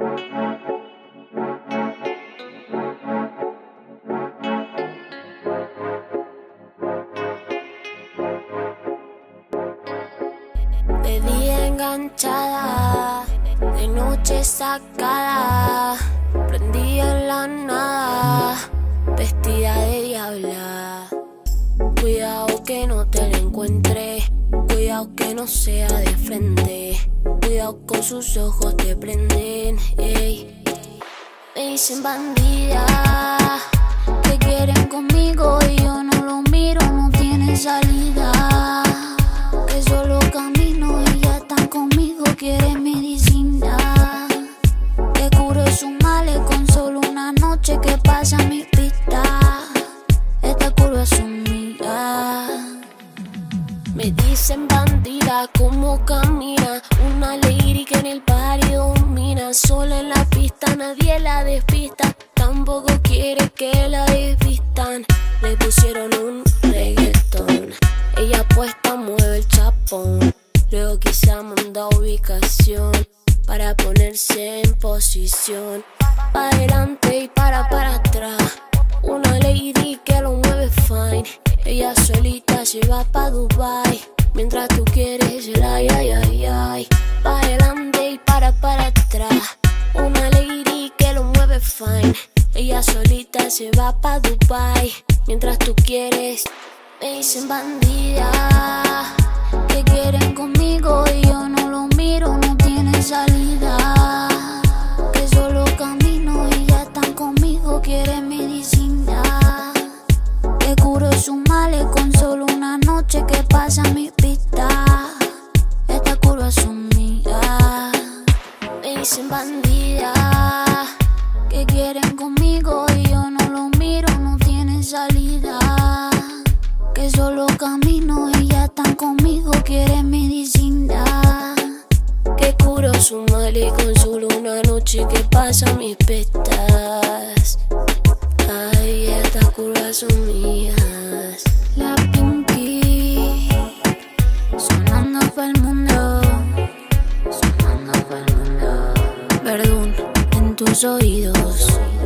De día enganchada, de noche sacada, prendida en la nada, vestida de diabla. Cuidado que no te la encuentre, cuidado que no sea de frente, cuidado con sus ojos te prenden, ey. Me dicen bandida, que quieren conmigo y yo no lo miro, no tienen salida. Que solo camino y ya están conmigo, quieren medicina. Que curo sus males con solo una noche que pasa a mi pista. Esta curva es mía. Me dicen bandida, como camina una lady que en el party domina. Sola en la pista, nadie la despista, tampoco quiere que la desvistan. Le pusieron un reggaetón, ella puesta mueve el chapón. Luego quizá manda ubicación para ponerse en posición. Pa' adelante y para atrás, una lady que lo mueve fine. Ella solita se va pa' Dubai, mientras tú quieres el ay, ay, ay, ay. Pa' adelante y para atrás, una lady que lo mueve fine. Ella solita se va pa' Dubai, mientras tú quieres. Me dicen bandida, que quieren conmigo y yo no lo miro, no tienen salida. Que solo camino y ya están conmigo, quieren medicina. Que curo sus males con solo una noche que pasa a mi pista. Esta curva es mía. Me dicen bandida, que quieren conmigo y yo no lo miro, no tienen salida. Que solo camino y ya están conmigo, quieren medicina. Que curo su mal y con solo una noche que pasa mis pestas. Ay, estas curvas son mías. La Pinky, sonando pa'l mundo, sonando pa'l mundo. Perdón en tus oídos.